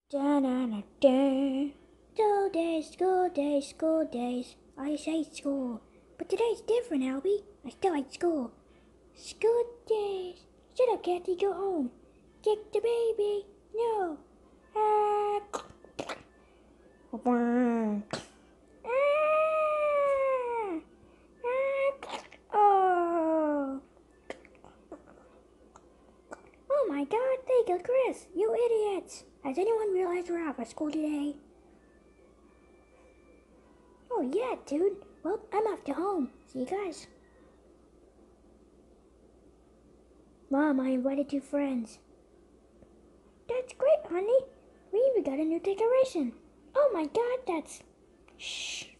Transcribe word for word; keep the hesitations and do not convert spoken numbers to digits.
Da da da da. School days, school days, school days. I say school, but today's different, Albie. I still like school. School days. Shut up, Kathy. Go home. Kick the baby. No. Ah. Ah. Ah. Oh. Oh my God! They killed Chris. You idiots! Has anyone realized we're off at school today? Oh yeah, dude. Well, I'm off to home. See you guys. Mom, I invited two friends. That's great, honey. We even got a new decoration. Oh my God, that's... Shh.